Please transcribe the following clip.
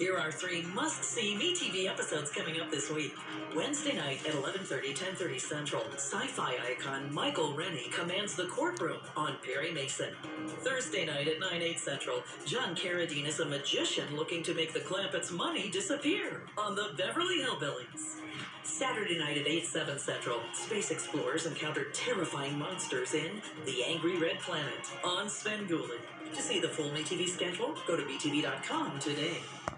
Here are 3 must-see MeTV episodes coming up this week. Wednesday night at 11:30, 10:30 Central, sci-fi icon Michael Rennie commands the courtroom on Perry Mason. Thursday night at 9/8 Central, John Carradine is a magician looking to make the Clampetts' money disappear on the Beverly Hillbillies. Saturday night at 8/7 Central, space explorers encounter terrifying monsters in The Angry Red Planet on Svengoolie. To see the full MeTV schedule, go to MeTV.com today.